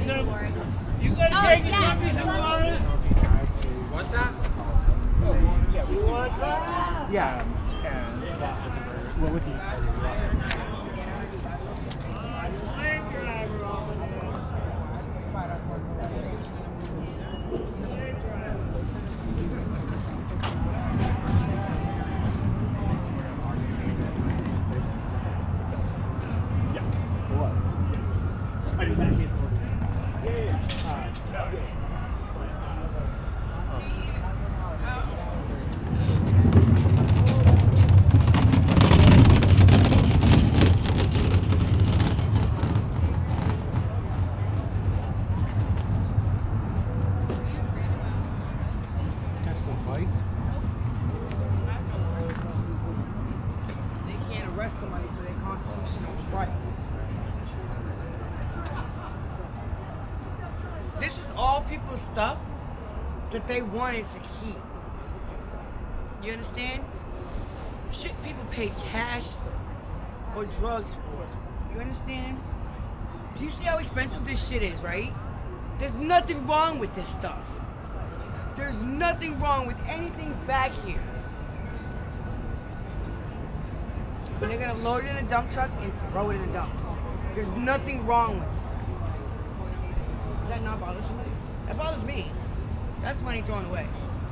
some. You gonna take it to me some water? What's that? Yeah, we want that? Yeah. Well, with these. Stuff that they wanted to keep. You understand? Shit people pay cash or drugs for. You understand? Do you see how expensive this shit is, right? There's nothing wrong with this stuff. There's nothing wrong with anything back here. But they're gonna load it in a dump truck and throw it in a dump. There's nothing wrong with it. Does that not bother somebody? That bothers me. That's money thrown away.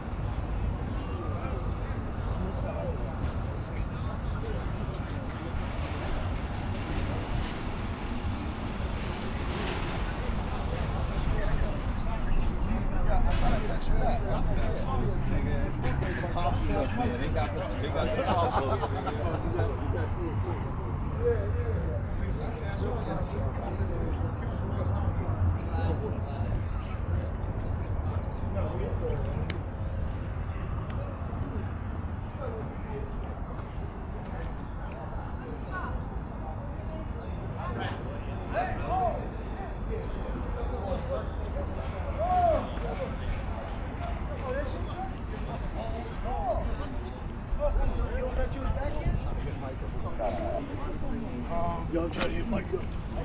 Yo, I'm trying to hit my gun.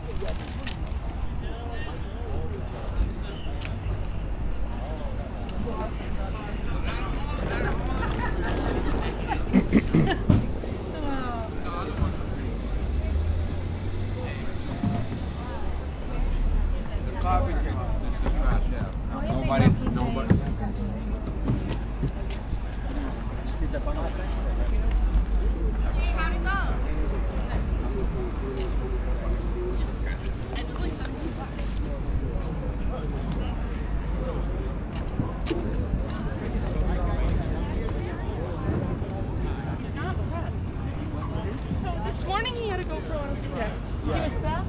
Nobody. How'd it go? It was like $17. He's not pressed. So this morning he had a GoPro on his stick. He was back.